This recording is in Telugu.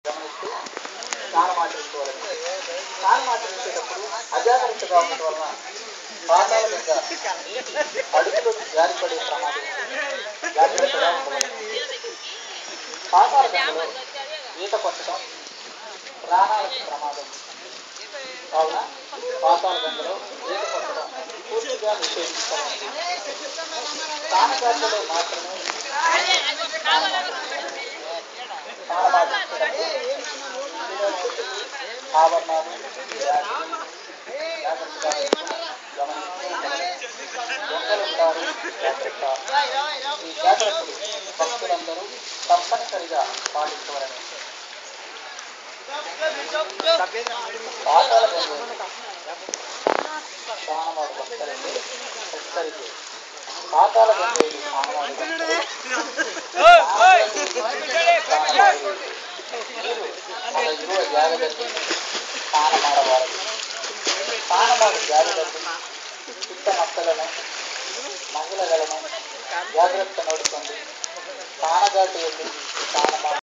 గమనిస్తూ స్నానమాచరించుకోవాలని. స్నానమాచరించేటప్పుడు అజాగ్రత్తగా ఉండటం వలన పాతాళ గంగ అడుగులో జారిపడే ప్రమాదం జాగ్రత్తగా ఉండవాలి. పాతాళ గంగలో ఈత కొట్టడం ప్రాణాలకు ప్రమాదం కావున పాతాళ గంగలో ఈత కొట్టడం పూర్తిగా నిషేధించాలి. స్నానఘాట్లలో మాత్రమే ఆభరణాలు జాగ్రత్తగా దొంగలుంటారు జాగ్రత్త. ఈ జాగ్రత్తలు భక్తులందరూ తప్పనిసరిగా పాటించవలని. పాతాళ గంగలో స్నానమాడు భక్తులంటే హెచ్చరిక. పాతాళ గంగలో స్నానమాడు యువ జాగ్రత్త స్నానమాడవారు. స్నానమాడు జాగ్రత్త చిత్త మక్కలను మహిళలను జాగ్రత్త నడుస్తుంది. స్నానఘాటు వెళ్ళి స్నానమాడు